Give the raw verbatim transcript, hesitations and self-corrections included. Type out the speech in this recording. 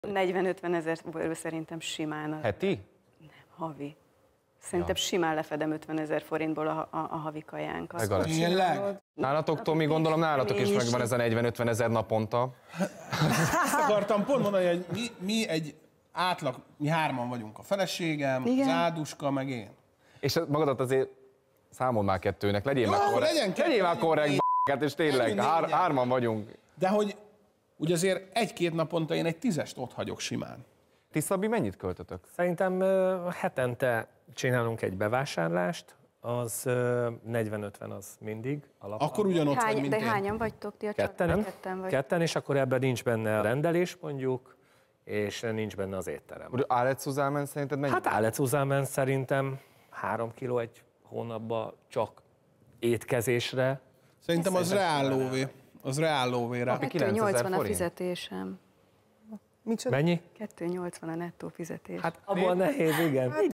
negyven-ötven ezer szerintem simán. Az Heti? Nem, havi. Szerintem ja. simán lefedem ötven ezer forintból a, a, a havi kajánkat. Tényleg? Nálatok, Tomi, gondolom nálatok is megvan ez a negyven-ötven ezer naponta. Ezt akartam pont mondani, hogy mi, mi egy átlag, mi hárman vagyunk, a feleségem, igen. az Áduska, meg én. És magadat azért számold már kettőnek, legyél Jó, már korrekt. legyen kettő, legyél már korrekt, legyen és tényleg, hár, hárman vagyunk. De hogy ugye azért egy-két naponta én egy tízest ott hagyok simán. Ti, Szabi, mennyit költötök? Szerintem uh, hetente csinálunk egy bevásárlást, az uh, negyven-ötven az mindig alapban. Akkor ugyanott Hány, vagy, mint De én. hányan vagytok ti a Ketten, nem? Ketten, vagy. Ketten, és akkor ebben nincs benne a rendelés mondjuk, és nincs benne az étterem. Álet Szuzámen szerinted mennyit? Hát Álet Szuzámen szerintem három kiló egy hónapban csak étkezésre. Szerintem az reállóvé. Az reállóvé rá. kettő-nyolcvan a fizetésem. Micsoda? Mennyi? kettő-nyolcvan a nettó fizetés. Hát abban nehéz, igen.